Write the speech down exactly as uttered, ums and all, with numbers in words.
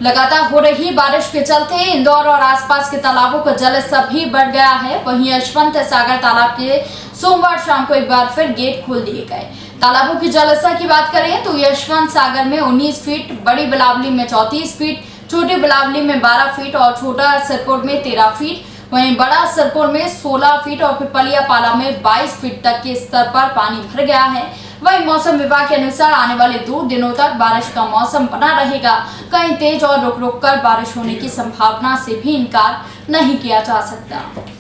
लगातार हो रही बारिश के चलते इंदौर और आसपास के तालाबों का जलस्तर भी बढ़ गया है। वहीं यशवंत सागर तालाब के सोमवार शाम को एक बार फिर गेट खोल दिए गए। तालाबों की जलस्तर की बात करें तो यशवंत सागर में उन्नीस फीट, बड़ी बिलावली में चौंतीस फीट, छोटी बिलावली में बारह फीट और छोटा सिरपुर में तेरह फीट, वहीं बड़ा सिरपुर में सोलह फीट और पिपलिया पाला में बाईस फीट तक के स्तर पर पानी भर गया है। वहीं मौसम विभाग के अनुसार आने वाले दो दिनों तक बारिश का मौसम बना रहेगा। कहीं तेज और रुक रुक कर बारिश होने की संभावना से भी इनकार नहीं किया जा सकता।